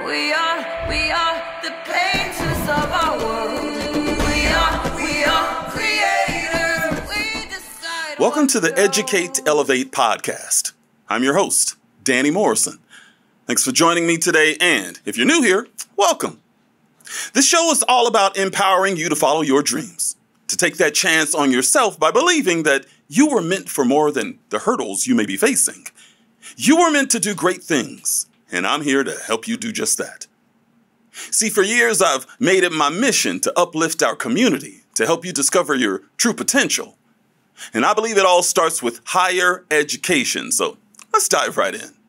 We are the painters of our world. We are creators. We decide. Welcome to the Educate.Elevate.Podcast. I'm your host, Danny Morrison. Thanks for joining me today, and if you're new here, welcome. This show is all about empowering you to follow your dreams, to take that chance on yourself by believing that you were meant for more than the hurdles you may be facing. You were meant to do great things, and I'm here to help you do just that. See, for years, I've made it my mission to uplift our community, to help you discover your true potential. And I believe it all starts with higher education, so let's dive right in.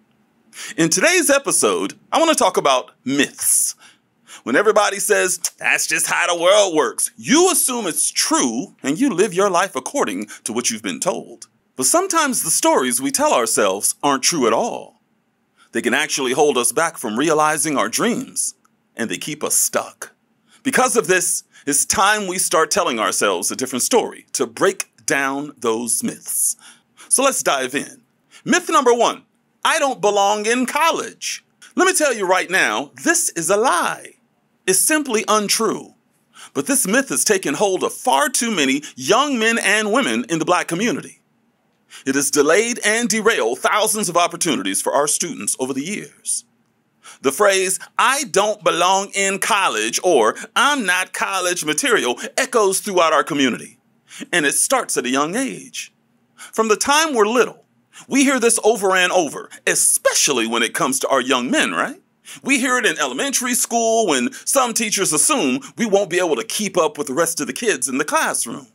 In today's episode, I want to talk about myths. When everybody says, that's just how the world works, you assume it's true and you live your life according to what you've been told. But sometimes the stories we tell ourselves aren't true at all. They can actually hold us back from realizing our dreams, and they keep us stuck. Because of this, it's time we start telling ourselves a different story to break down those myths. So let's dive in. Myth number 1, I don't belong in college. Let me tell you right now, this is a lie. It's simply untrue. But this myth has taken hold of far too many young men and women in the Black community. It has delayed and derailed thousands of opportunities for our students over the years. The phrase, I don't belong in college, or I'm not college material, echoes throughout our community. And it starts at a young age. From the time we're little, we hear this over and over, especially when it comes to our young men, right? We hear it in elementary school when some teachers assume we won't be able to keep up with the rest of the kids in the classroom.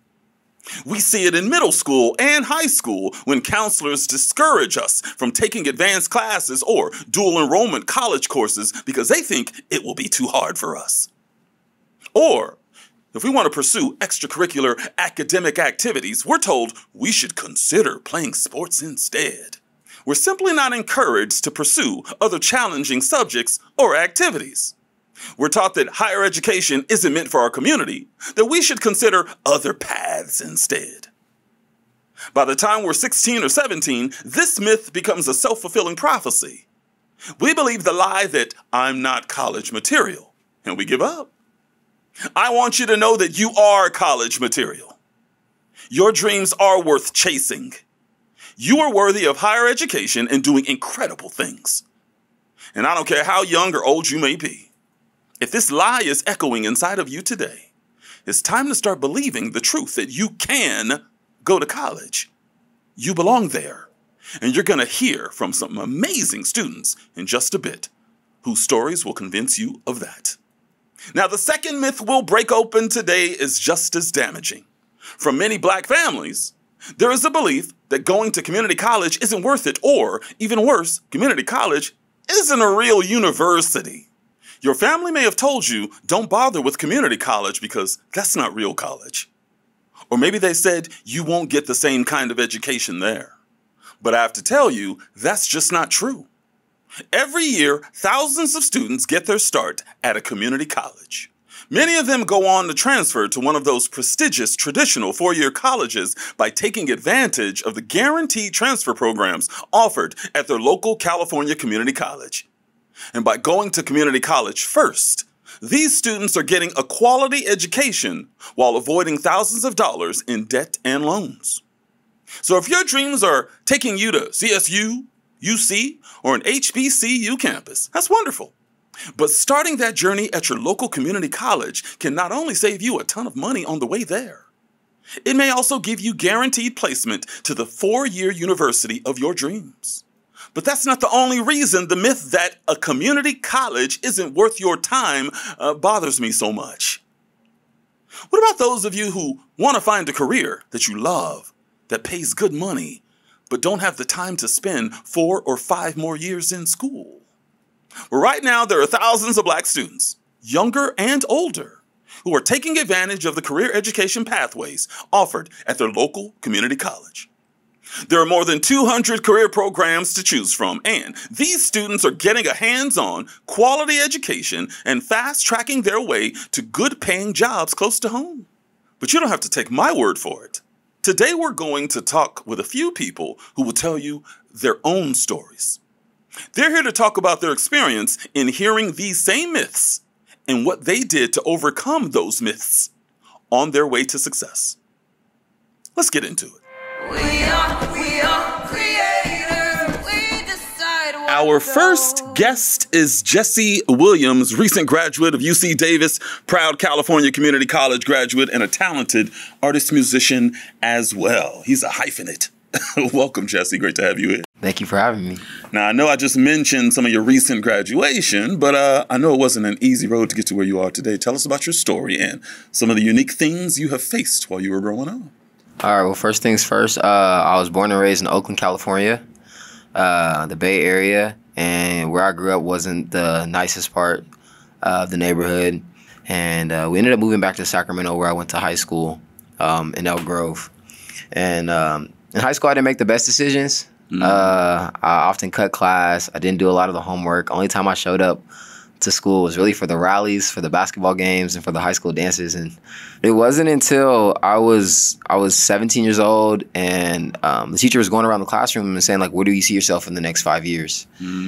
We see it in middle school and high school when counselors discourage us from taking advanced classes or dual enrollment college courses because they think it will be too hard for us. Or, if we want to pursue extracurricular academic activities, we're told we should consider playing sports instead. We're simply not encouraged to pursue other challenging subjects or activities. We're taught that higher education isn't meant for our community, that we should consider other paths instead. By the time we're 16 or 17, this myth becomes a self-fulfilling prophecy. We believe the lie that I'm not college material, and we give up. I want you to know that you are college material. Your dreams are worth chasing. You are worthy of higher education and doing incredible things. And I don't care how young or old you may be. If this lie is echoing inside of you today, it's time to start believing the truth that you can go to college. You belong there. And you're going to hear from some amazing students in just a bit, whose stories will convince you of that. Now, the second myth we'll break open today is just as damaging. From many Black families, there is a belief that going to community college isn't worth it, or even worse, community college isn't a real university. Your family may have told you, don't bother with community college because that's not real college. Or maybe they said you won't get the same kind of education there. But I have to tell you, that's just not true. Every year, thousands of students get their start at a community college. Many of them go on to transfer to one of those prestigious traditional four-year colleges by taking advantage of the guaranteed transfer programs offered at their local California community college. And by going to community college first, these students are getting a quality education while avoiding thousands of dollars in debt and loans. So if your dreams are taking you to CSU, UC, or an HBCU campus, that's wonderful. But starting that journey at your local community college can not only save you a ton of money on the way there, it may also give you guaranteed placement to the four-year university of your dreams. But that's not the only reason the myth that a community college isn't worth your time bothers me so much. What about those of you who want to find a career that you love, that pays good money, but don't have the time to spend 4 or 5 more years in school? Well, right now, there are thousands of Black students, younger and older, who are taking advantage of the career education pathways offered at their local community college. There are more than 200 career programs to choose from, and these students are getting a hands-on, quality education and fast-tracking their way to good-paying jobs close to home. But you don't have to take my word for it. Today, we're going to talk with a few people who will tell you their own stories. They're here to talk about their experience in hearing these same myths and what they did to overcome those myths on their way to success. Let's get into it. We are creators. We decide what Our to first go. guest is Jesse Williams, recent graduate of UC Davis, proud California Community College graduate, and a talented artist-musician as well. He's a hyphenate. Welcome, Jesse. Great to have you here. Thank you for having me. Now, I know I just mentioned some of your recent graduation, but I know it wasn't an easy road to get to where you are today. Tell us about your story and some of the unique things you have faced while you were growing up. All right, well, first things first, I was born and raised in Oakland, California, the Bay Area, and where I grew up wasn't the nicest part of the neighborhood. And we ended up moving back to Sacramento, where I went to high school in Elk Grove. And in high school, I didn't make the best decisions. I often cut class. I didn't do a lot of the homework. Only time I showed up to school was really for the rallies, for the basketball games, and for the high school dances. And it wasn't until I was 17 years old, and the teacher was going around the classroom and saying, like, where do you see yourself in the next 5 years?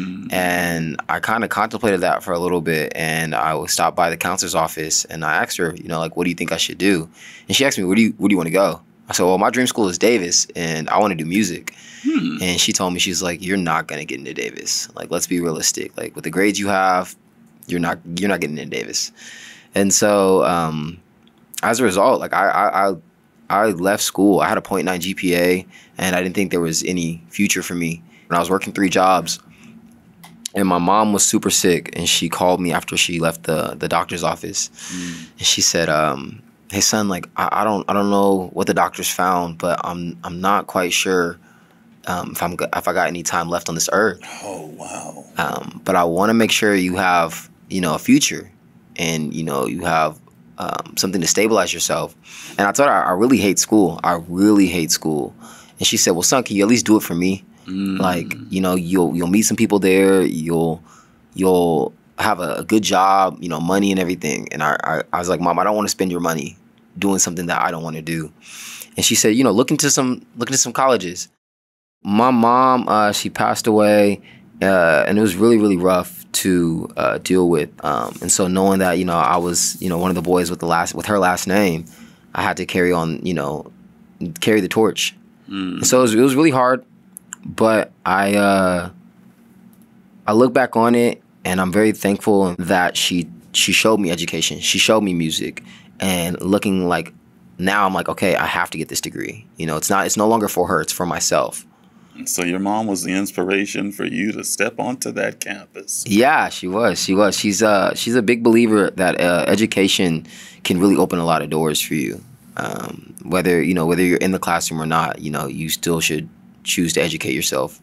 And I kind of contemplated that for a little bit, and I would stop by the counselor's office, and I asked her, like, what do you think I should do? And she asked me, where do you want to go? I said, well, my dream school is Davis, and I want to do music. And she told me, she's like, you're not going to get into Davis. Like, let's be realistic. Like, with the grades you have, you're not getting into Davis. And so as a result, like, I left school. I had a 0.9 GPA, and I didn't think there was any future for me. And I was working 3 jobs, and my mom was super sick, and she called me after she left the doctor's office. And she said, hey, son, like, I don't know what the doctors found, but I'm not quite sure if I got any time left on this earth. Oh, wow. But I want to make sure you have, a future, and, you have something to stabilize yourself. And I told her, I really hate school. I really hate school. And she said, well, son, can you at least do it for me? Like, you'll meet some people there. You'll have a good job, money and everything. And I was like, Mom, I don't want to spend your money doing something that I don't want to do. And she said, look into some colleges. My mom, she passed away, and it was really, really rough to deal with. And so knowing that, I was, one of the boys with her last name, I had to carry on, carry the torch. And so it was really hard, but I look back on it, and I'm very thankful that she showed me education. She showed me music, and looking like now I'm like, okay, I have to get this degree. It's no longer for her, it's for myself. So your mom was the inspiration for you to step onto that campus. Yeah, she was. She's a big believer that education can really open a lot of doors for you. Whether you're in the classroom or not, you still should choose to educate yourself.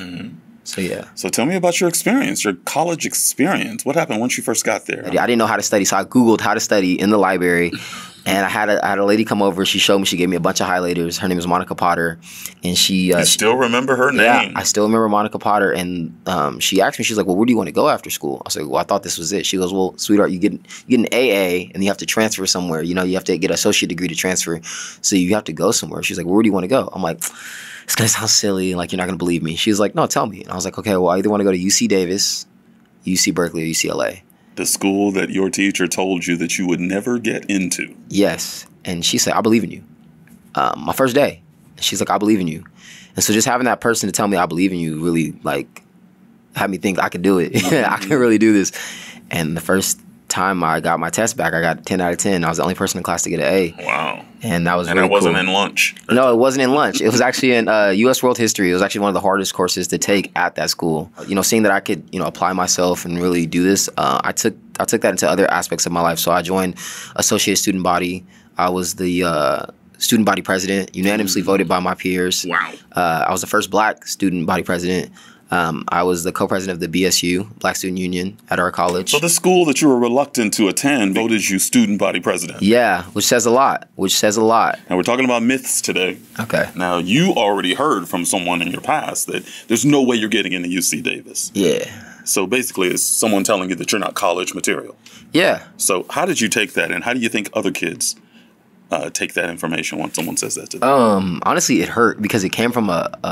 So yeah. So tell me about your experience, your college experience. What happened once you first got there? I didn't know how to study, so I Googled how to study in the library. And I had a lady come over. She showed me. She gave me a bunch of highlighters. Her name is Monica Potter, and you still remember her name? Yeah, I still remember Monica Potter. And she asked me, she's like, "Well, where do you want to go after school?" I was like, "Well, I thought this was it." She goes, "Well, sweetheart, you get an AA, and you have to transfer somewhere. You have to get an associate degree to transfer, so you have to go somewhere." She's like, "Well, where do you want to go?" I'm like, "It's gonna sound silly, like you're not gonna believe me." She's like, "No, tell me." And I was like, "Okay, well, I either want to go to UC Davis, UC Berkeley, or UCLA." The school that your teacher told you that you would never get into. Yes. And she said, "I believe in you." My first day. She's like, "I believe in you." And so just having that person to tell me I believe in you really, like, had me think I could do it. I can really do this. And the first time I got my test back, I got 10 out of 10. I was the only person in class to get an A. Wow. And that was really cool. And it wasn't in lunch? No, it wasn't in lunch. It was actually in U.S. World History. It was actually one of the hardest courses to take at that school. Seeing that I could, apply myself and really do this, I took that into other aspects of my life. So I joined Associated Student Body. I was the student body president, unanimously voted by my peers. Wow. I was the first Black student body president. I was the co-president of the BSU, Black Student Union, at our college. So the school that you were reluctant to attend voted you student body president. Yeah, which says a lot. Now we're talking about myths today. Okay. Now you already heard from someone in your past that there's no way you're getting into UC Davis. Yeah. So basically it's someone telling you that you're not college material. Yeah. So how did you take that, and how do you think other kids take that information when someone says that to them? Honestly, it hurt because it came from a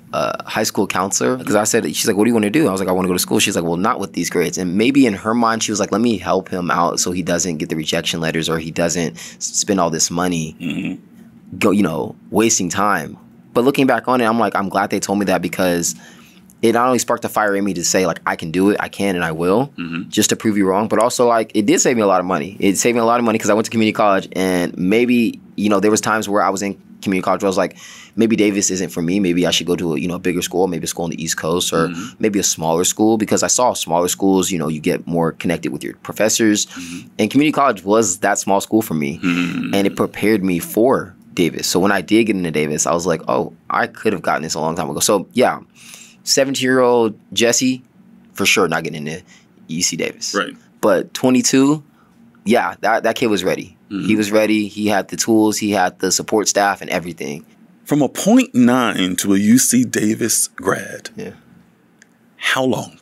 high school counselor because I said, she's like, what do you want to do? I was like, I want to go to school. She's like, well, not with these grades. And maybe in her mind, she was like, let me help him out so he doesn't get the rejection letters or he doesn't spend all this money wasting time. But looking back on it, I'm like, I'm glad they told me that because it not only sparked a fire in me to say, like, I can do it, I can, and I will, just to prove you wrong. But also, like, it did save me a lot of money. It saved me a lot of money because I went to community college, and maybe, there was times where I was in community college where I was like, maybe Davis isn't for me. Maybe I should go to a bigger school, maybe a school on the East Coast, or maybe a smaller school, because I saw smaller schools, you get more connected with your professors. And community college was that small school for me, and it prepared me for Davis. So when I did get into Davis, I was like, oh, I could have gotten this a long time ago. So, yeah. 17-year-old Jesse, for sure not getting into UC Davis. Right. But 22, yeah, that kid was ready. He was ready. He had the tools. He had the support staff and everything. From a 0.9 to a UC Davis grad, how long?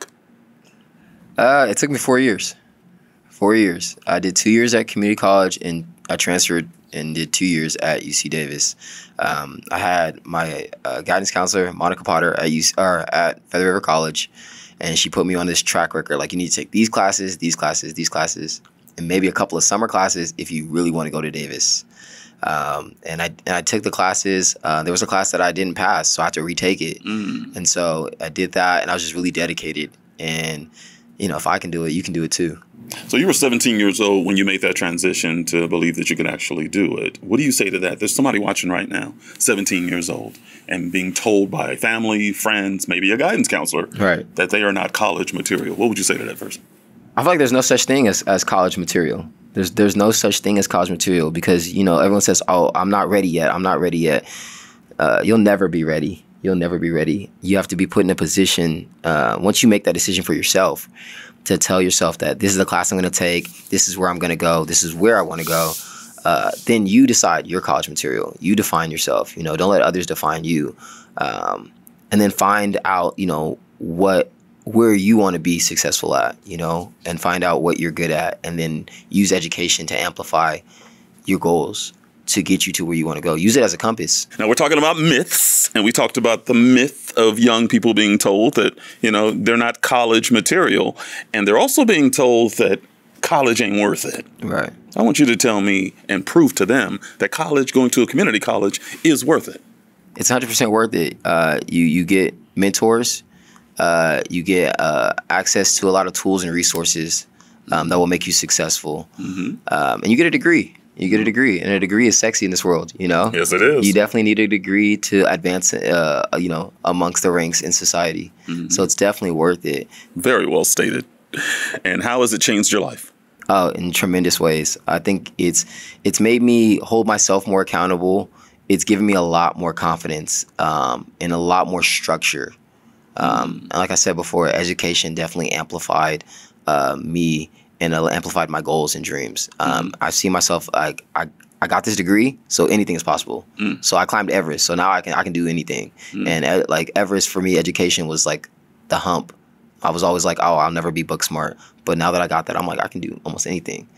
It took me 4 years. 4 years. I did 2 years at community college, and I transferred and did 2 years at UC Davis. I had my guidance counselor, Monica Potter, at Feather River College, and she put me on this track record. Like, you need to take these classes, these classes, these classes, and maybe a couple of summer classes if you really want to go to Davis. And I took the classes. There was a class that I didn't pass, so I had to retake it. And so I did that, and I was just really dedicated. And, if I can do it, you can do it too. So you were 17 years old when you made that transition to believe that you could actually do it. What do you say to that? There's somebody watching right now, 17 years old, and being told by family, friends, maybe a guidance counselor, that they are not college material. What would you say to that person? I feel like there's no such thing as college material. There's no such thing as college material because, everyone says, oh, I'm not ready yet. I'm not ready yet. You'll never be ready. You'll never be ready. You have to be put in a position, once you make that decision for yourself, to tell yourself that this is the class I'm going to take, this is where I'm going to go, this is where I want to go, then you decide your college material. You define yourself. Don't let others define you. And then find out, where you want to be successful at, and find out what you're good at, and then use education to amplify your goals to get you to where you want to go. Use it as a compass. Now, we're talking about myths, and we talked about the myth of young people being told that, they're not college material, and they're also being told that college ain't worth it. Right. I want you to tell me and prove to them that going to a community college is worth it. It's 100% worth it. You get mentors. You get access to a lot of tools and resources that will make you successful. And you get a degree. You get a degree, and a degree is sexy in this world, Yes, it is. You definitely need a degree to advance, amongst the ranks in society. So it's definitely worth it. Very well stated. And how has it changed your life? Oh, in tremendous ways. I think it's made me hold myself more accountable. It's given me a lot more confidence, and a lot more structure. And like I said before, education definitely amplified me and amplified my goals and dreams. I see myself like I got this degree, so anything is possible. So I climbed Everest, so now I can do anything. And like Everest for me, education was like the hump. I was always like, oh, I'll never be book smart. But now that I got that, I'm like, I can do almost anything.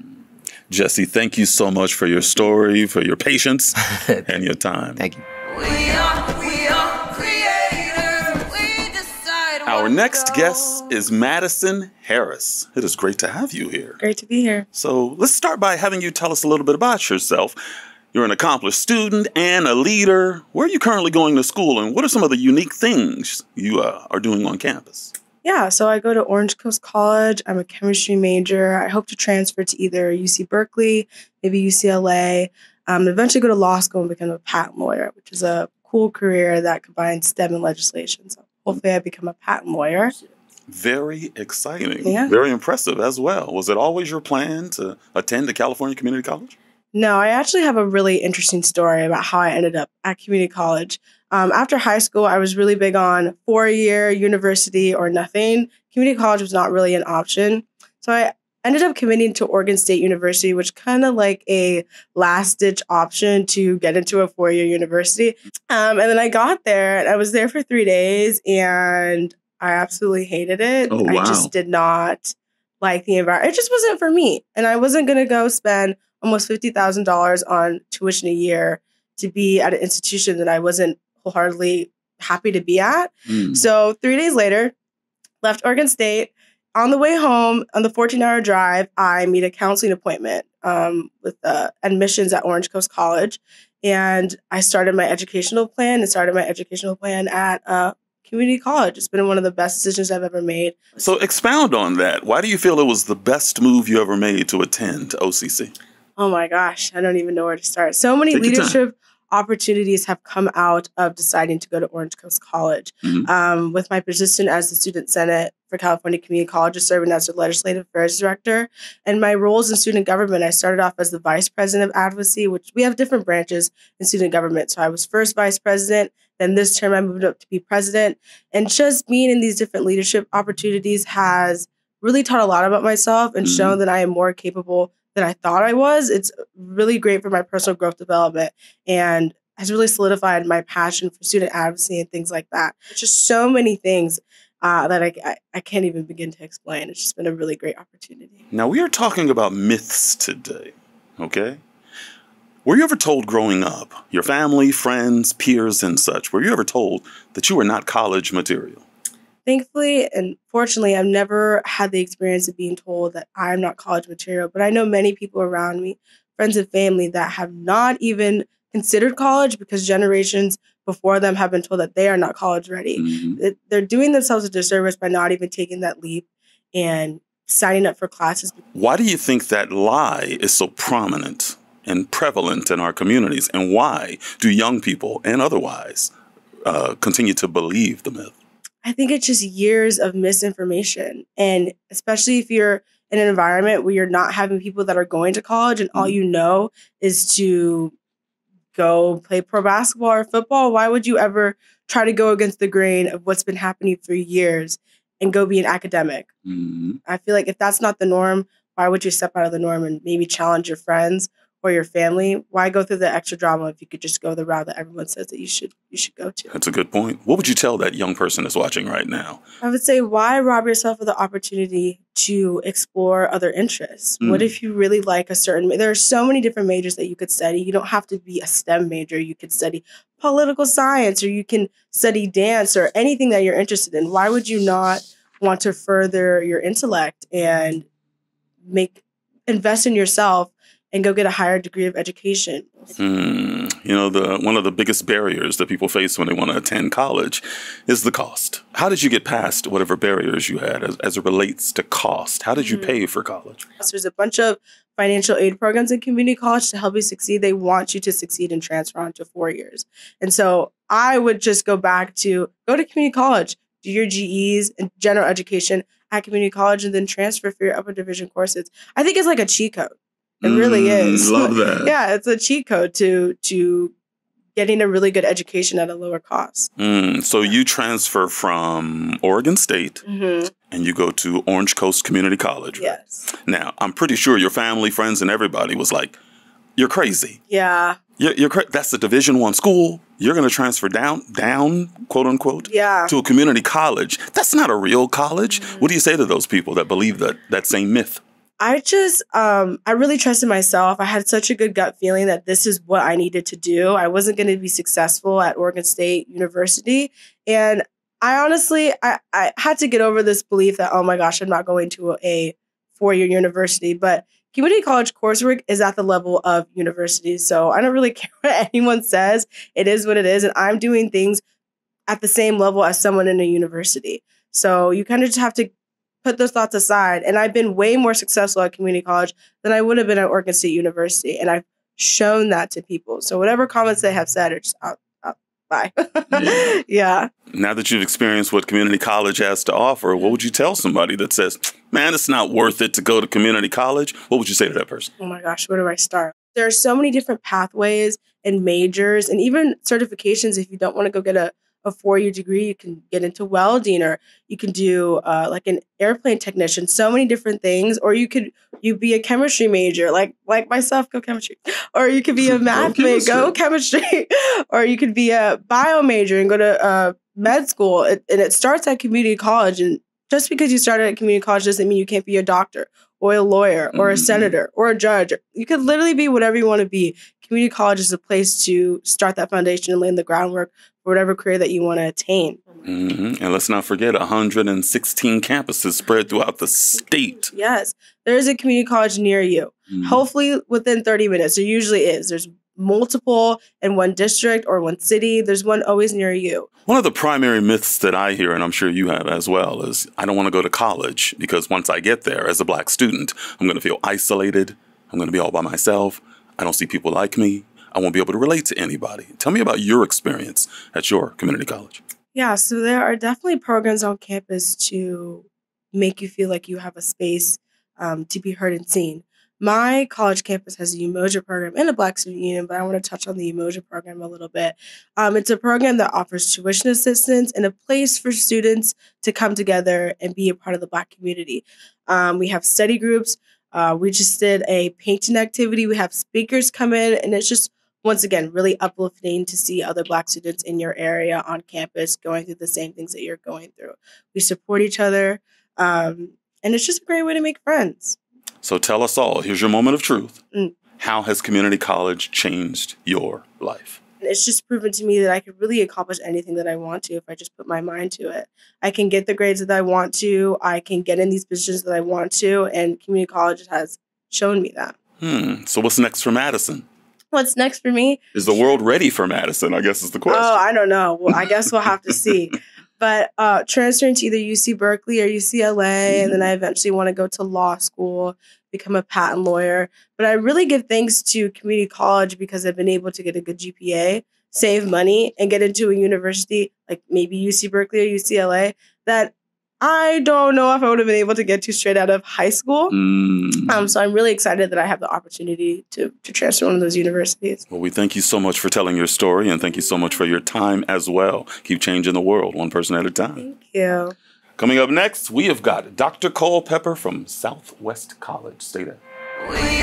Jesse, thank you so much for your story, for your patience, and your time. Thank you. We are creators. We decide. Our next guest is Madison Harris. It is great to have you here. Great to be here. So let's start by having you tell us a little bit about yourself. You're an accomplished student and a leader. Where are you currently going to school, and what are some of the unique things you are doing on campus? Yeah, so I go to Orange Coast College. I'm a chemistry major. I hope to transfer to either UC Berkeley, maybe UCLA, and eventually go to law school and become a patent lawyer, which is a cool career that combines STEM and legislation. So hopefully I become a patent lawyer. Very exciting. Yeah. Very impressive as well. Was it always your plan to attend a California community college? No, I actually have a really interesting story about how I ended up at community college. After high school, I was really big on 4-year university or nothing. Community college was not really an option. So I ended up committing to Oregon State University, which kind of like a last-ditch option to get into a 4-year university. And then I got there, and I was there for 3 days, and I absolutely hated it. Oh, wow. I just did not like the environment. It just wasn't for me. And I wasn't going to go spend almost $50,000 on tuition a year to be at an institution that I wasn't wholeheartedly happy to be at. So 3 days later, left Oregon State. On the way home, on the 14-hour drive, I made a counseling appointment with admissions at Orange Coast College. And I started my educational plan at community college. It's been one of the best decisions I've ever made. So expound on that. Why do you feel it was the best move you ever made to attend OCC? Oh my gosh, I don't even know where to start. So many leadership opportunities have come out of deciding to go to Orange Coast College. With my position as the Student Senate for California Community Colleges, serving as the Legislative Affairs Director, and my roles in student government, I started off as the Vice President of Advocacy, which we have different branches in student government. So I was first Vice President, then this term I moved up to be President. And just being in these different leadership opportunities has really taught a lot about myself and shown that I am more capable than I thought I was. It's really great for my personal growth development and has really solidified my passion for student advocacy and things like that. It's just so many things that I can't even begin to explain. It's just been a really great opportunity. Now, we are talking about myths today, okay? Were you ever told growing up, your family, friends, peers, and such, were you ever told that you were not college material? Thankfully and fortunately, I've never had the experience of being told that I'm not college material, but I know many people around me, friends and family, that have not even considered college because generations before them have been told that they are not college ready. They're doing themselves a disservice by not even taking that leap and signing up for classes. Why do you think that lie is so prominent and prevalent in our communities? And why do young people and otherwise continue to believe the myth? I think it's just years of misinformation. And especially if you're in an environment where you're not having people that are going to college and all you know is to go play pro basketball or football, why would you ever try to go against the grain of what's been happening for years and go be an academic? I feel like if that's not the norm, why would you step out of the norm and maybe challenge your friends or your family? Why go through the extra drama if you could just go the route that everyone says that you should go to? That's a good point. What would you tell that young person that's watching right now? I would say, why rob yourself of the opportunity to explore other interests? What if you really like a certain... There are so many different majors that you could study. You don't have to be a STEM major. You could study political science, or you can study dance, or anything that you're interested in. Why would you not want to further your intellect and invest in yourself and go get a higher degree of education? You know, one of the biggest barriers that people face when they want to attend college is the cost. How did you get past whatever barriers you had as it relates to cost? How did you pay for college? So there's a bunch of financial aid programs in community college to help you succeed. They want you to succeed and transfer on to 4 years. And so I would just go to community college, do your GEs and general education at community college, and then transfer for your upper division courses. I think it's like a cheat code. It really is. Love that. Yeah, it's a cheat code to getting a really good education at a lower cost. So you transfer from Oregon State and you go to Orange Coast Community College. Yes. Now, I'm pretty sure your family, friends, and everybody was like, "You're crazy. Yeah. You're that's a Division I school. You're going to transfer down, quote unquote, to a community college. That's not a real college." What do you say to those people that believe that same myth? I really trusted myself. I had such a good gut feeling that this is what I needed to do. I wasn't going to be successful at Oregon State University. And I honestly, I had to get over this belief that, oh my gosh, I'm not going to a 4-year university. But community college coursework is at the level of universities. So I don't really care what anyone says. It is what it is. And I'm doing things at the same level as someone in a university. So you kind of just have to put those thoughts aside. And I've been way more successful at community college than I would have been at Oregon State University. And I've shown that to people. So whatever comments they have said are just bye. Yeah. Now that you've experienced what community college has to offer, what would you tell somebody that says, man, it's not worth it to go to community college? What would you say to that person? Oh my gosh, where do I start? There are so many different pathways and majors and even certifications. If you don't want to go get a 4-year degree, you can get into welding, or you can do like an airplane technician, so many different things. Or you be a chemistry major, like myself, go chemistry. Or you could be a math major, go chemistry. Or you could be a bio major and go to med school. And it starts at community college. And just because you started at community college doesn't mean you can't be a doctor or a lawyer or a senator or a judge. You could literally be whatever you want to be. Community college is a place to start that foundation and lay the groundwork for whatever career that you want to attain. Mm-hmm. And let's not forget 116 campuses spread throughout the state. Yes. There is a community college near you. Mm-hmm. Hopefully within 30 minutes. There usually is. There's multiple in one district or one city. There's one always near you. One of the primary myths that I hear, and I'm sure you have as well, is I don't want to go to college because once I get there as a Black student, I'm going to feel isolated. I'm going to be all by myself. I don't see people like me. I won't be able to relate to anybody. Tell me about your experience at your community college. Yeah, so there are definitely programs on campus to make you feel like you have a space to be heard and seen. My college campus has a Umoja program and a Black Student Union, but I want to touch on the Umoja program a little bit. It's a program that offers tuition assistance and a place for students to come together and be a part of the Black community. We have study groups. We just did a painting activity. We have speakers come in, and it's just, once again, really uplifting to see other Black students in your area on campus going through the same things that you're going through. We support each other, and it's just a great way to make friends. So tell us all, here's your moment of truth. How has community college changed your life? It's just proven to me that I could really accomplish anything that I want to if I just put my mind to it. I can get the grades that I want to. I can get in these positions that I want to. And community college has shown me that. So what's next for Madison? What's next for me? Is the world ready for Madison, I guess is the question. Oh, I don't know. Well, I guess we'll have to see. But transferring to either UC Berkeley or UCLA, and then I eventually want to go to law school, become a patent lawyer. But I really give thanks to community college because I've been able to get a good GPA, save money, and get into a university like maybe UC Berkeley or UCLA that I don't know if I would have been able to get to straight out of high school. So I'm really excited that I have the opportunity to transfer to one of those universities. Well, we thank you so much for telling your story, and thank you so much for your time as well. Keep changing the world one person at a time. Thank you. Coming up next, we have got Dr. Culpepper from Southwest College. Stay there. We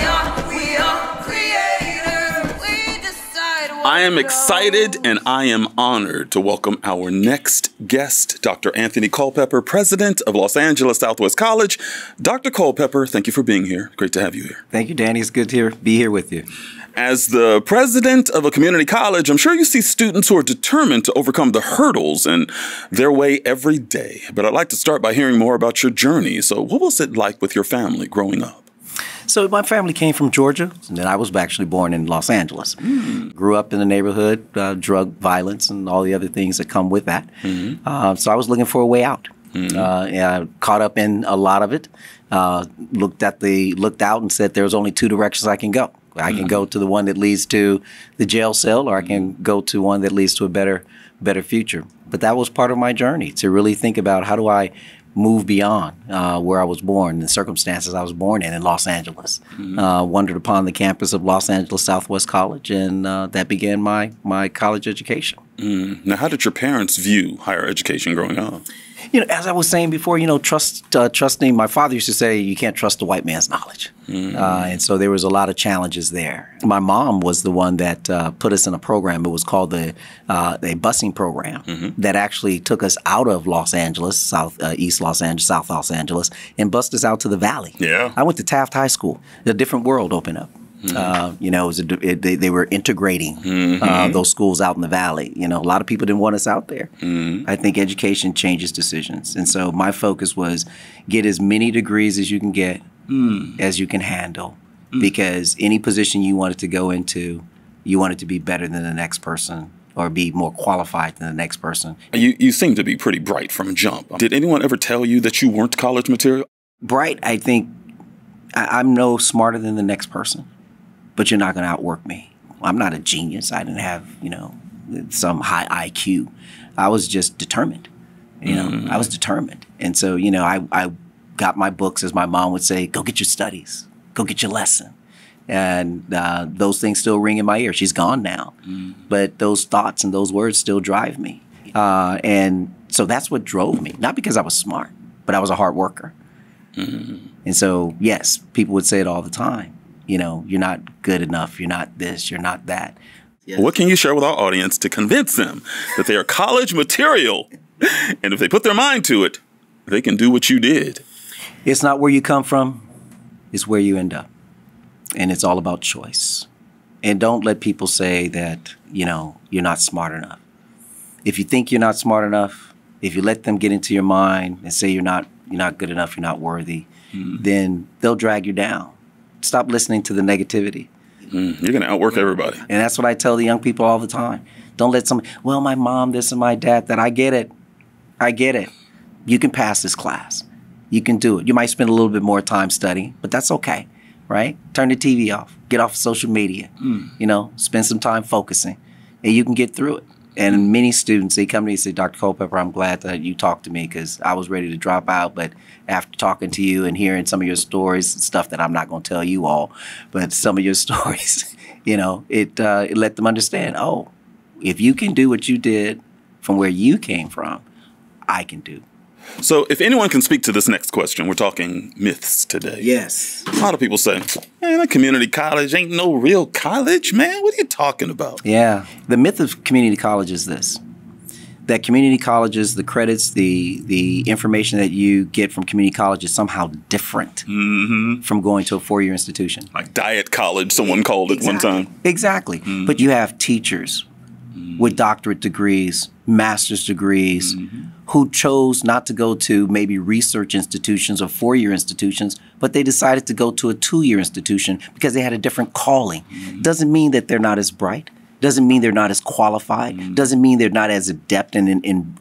are creators. We decide what I am goes. excited and I am honored to welcome our next guest, Dr. Anthony Culpepper, president of Los Angeles Southwest College. Dr. Culpepper, thank you for being here. Great to have you here. Thank you, Danny. It's good to be here with you. As the president of a community college, I'm sure you see students who are determined to overcome the hurdles in their way every day. But I'd like to start by hearing more about your journey. So what was it like with your family growing up? So my family came from Georgia, and then I was actually born in Los Angeles. Grew up in the neighborhood, drug violence and all the other things that come with that. So I was looking for a way out. And caught up in a lot of it. Looked out and said there was only two directions I can go. I can go to the one that leads to the jail cell, or I can go to one that leads to a better future. But that was part of my journey, to really think about how do I move beyond where I was born, the circumstances I was born in Los Angeles. Wandered upon the campus of Los Angeles Southwest College, and that began my college education. Now, how did your parents view higher education growing up? As I was saying before, trusting. My father used to say, you can't trust the white man's knowledge. And so there was a lot of challenges there. My mom was the one that put us in a program. It was called a busing program that actually took us out of Los Angeles, East Los Angeles, South Los Angeles, and bussed us out to the Valley. Yeah. I went to Taft High School. A different world opened up. They were integrating those schools out in the Valley. A lot of people didn't want us out there. I think education changes decisions. And so my focus was get as many degrees as you can get, as you can handle, because any position you wanted to go into, you wanted to be better than the next person or be more qualified than the next person. You seem to be pretty bright from jump. Did anyone ever tell you that you weren't college material? Bright, I think I'm no smarter than the next person. But you're not going to outwork me. I'm not a genius. I didn't have, some high IQ. I was just determined. I was determined. And so, I got my books, as my mom would say, go get your studies, go get your lesson. And those things still ring in my ear. She's gone now. But those thoughts and those words still drive me. And so that's what drove me. Not because I was smart, but I was a hard worker. And so, yes, people would say it all the time. You're not good enough. You're not this. You're not that. Yes. What can you share with our audience to convince them that they are college material? And if they put their mind to it, they can do what you did. It's not where you come from. It's where you end up. And it's all about choice. And don't let people say that, you're not smart enough. If you think you're not smart enough, if you let them get into your mind and say you're not good enough, you're not worthy, then they'll drag you down. Stop listening to the negativity. You're going to outwork everybody. And that's what I tell the young people all the time. Don't let somebody, well, my mom, this, and my dad, that. I get it. You can pass this class. You can do it. You might spend a little bit more time studying, but that's okay, right? Turn the TV off. Get off of social media. Spend some time focusing, and you can get through it. And many students, they come to me and say, Dr. Culpepper, I'm glad that you talked to me because I was ready to drop out. But after talking to you and hearing some of your stories, stuff that I'm not going to tell you all, but some of your stories, it let them understand, oh, if you can do what you did from where you came from, I can do. So if anyone can speak to this next question, we're talking myths today. Yes. A lot of people say, man, a community college ain't no real college, man. What are you talking about? Yeah. The myth of community college is this, that community colleges, the credits, the information that you get from community college is somehow different from going to a four-year institution. Like diet college, someone called it one time. Exactly. But you have teachers with doctorate degrees, master's degrees, who chose not to go to maybe research institutions or four-year institutions, but they decided to go to a two-year institution because they had a different calling. Doesn't mean that they're not as bright. Doesn't mean they're not as qualified. Doesn't mean they're not as adept and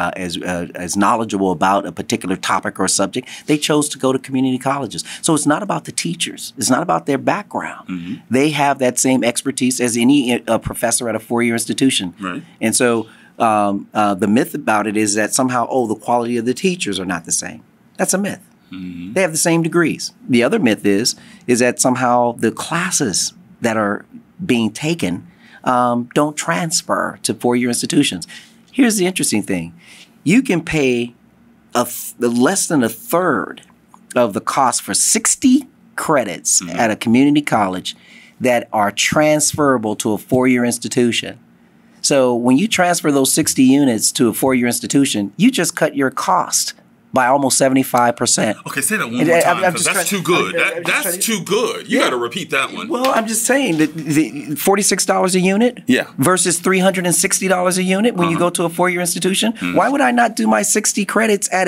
as knowledgeable about a particular topic or subject. They chose to go to community colleges. So it's not about the teachers. It's not about their background. They have that same expertise as any professor at a four-year institution. Right. And so the myth about it is that somehow, the quality of the teachers are not the same. That's a myth. They have the same degrees. The other myth is that somehow the classes that are being taken don't transfer to four-year institutions. Here's the interesting thing. You can pay less than a third of the cost for 60 credits at a community college that are transferable to a four-year institution. So when you transfer those 60 units to a four-year institution, you just cut your cost by almost 75%. Okay, say that one more time, because that's too good. That's too good. You got to repeat that one. Well, I'm just saying that the $46 a unit versus $360 a unit when you go to a four-year institution. Why would I not do my 60 credits at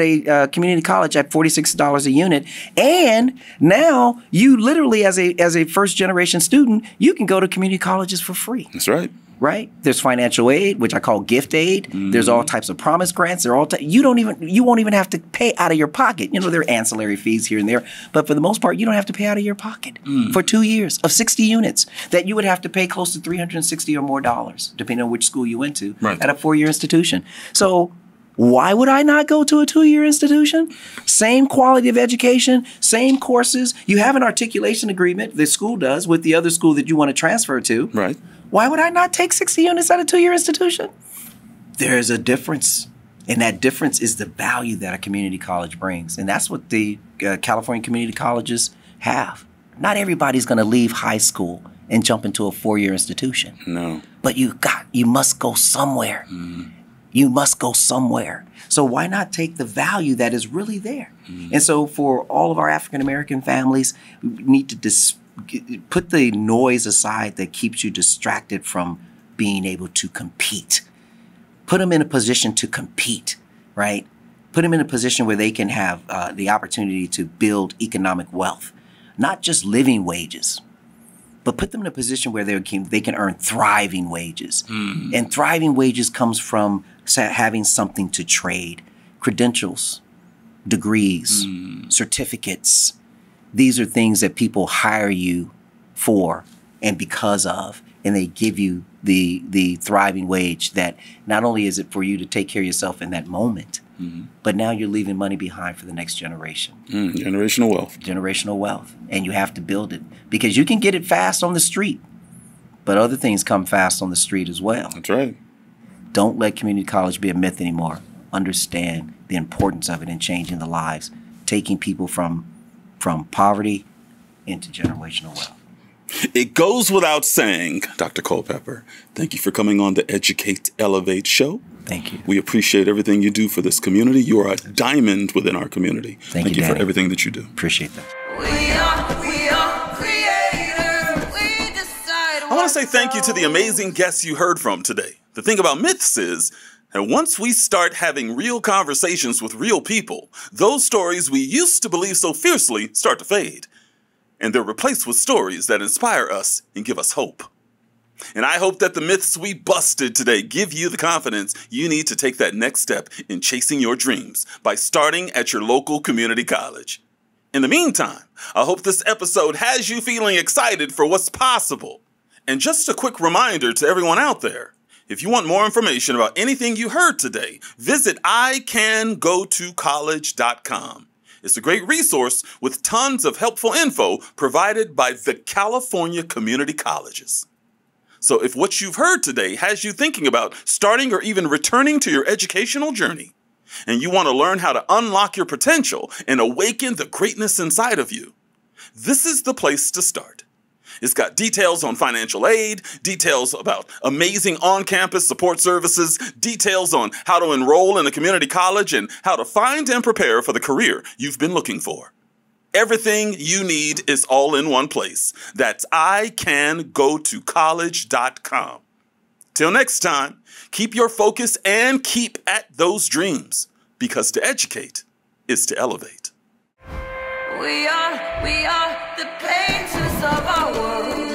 a community college at $46 a unit? And now you literally, as a first-generation student, you can go to community colleges for free. That's right. Right? There's financial aid, which I call gift aid. There's all types of promise grants. You won't even have to pay out of your pocket. There are ancillary fees here and there, but for the most part, you don't have to pay out of your pocket for 2 years of 60 units that you would have to pay close to $360 or more dollars, depending on which school you went to at a four-year institution. So why would I not go to a two-year institution? Same quality of education, same courses. You have an articulation agreement, the school does, with the other school that you want to transfer to. Right. Why would I not take 60 units at a two-year institution? There's a difference. And that difference is the value that a community college brings. And that's what the California community colleges have. Not everybody's going to leave high school and jump into a four-year institution. No. But you must go somewhere. You must go somewhere. So why not take the value that is really there? And so for all of our African-American families, we need to put the noise aside that keeps you distracted from being able to compete. Put them in a position to compete, right? Put them in a position where they can have the opportunity to build economic wealth, not just living wages, but put them in a position where they can earn thriving wages. And thriving wages comes from having something to trade, credentials, degrees, certificates. These are things that people hire you for and because of, and they give you the thriving wage that not only is it for you to take care of yourself in that moment, but now you're leaving money behind for the next generation. Generational wealth. Generational wealth. And you have to build it because you can get it fast on the street, but other things come fast on the street as well. That's right. Don't let community college be a myth anymore. Understand the importance of it in changing the lives, taking people from poverty into generational wealth. It goes without saying, Dr. Culpepper, thank you for coming on the Educate, Elevate show. Thank you. We appreciate everything you do for this community. You are a diamond within our community. Thank you for everything that you do. Appreciate that. We are creators. We decide. I want to say thank you to the amazing guests you heard from today. The thing about myths is that once we start having real conversations with real people, those stories we used to believe so fiercely start to fade. And they're replaced with stories that inspire us and give us hope. And I hope that the myths we busted today give you the confidence you need to take that next step in chasing your dreams by starting at your local community college. In the meantime, I hope this episode has you feeling excited for what's possible. And just a quick reminder to everyone out there, if you want more information about anything you heard today, visit icangotocollege.com. It's a great resource with tons of helpful info provided by the California Community Colleges. So if what you've heard today has you thinking about starting or even returning to your educational journey, and you want to learn how to unlock your potential and awaken the greatness inside of you, this is the place to start. It's got details on financial aid, details about amazing on-campus support services, details on how to enroll in a community college, and how to find and prepare for the career you've been looking for. Everything you need is all in one place. That's icangotocollege.com. Till next time, keep your focus and keep at those dreams, because to educate is to elevate. We are the painters of our world.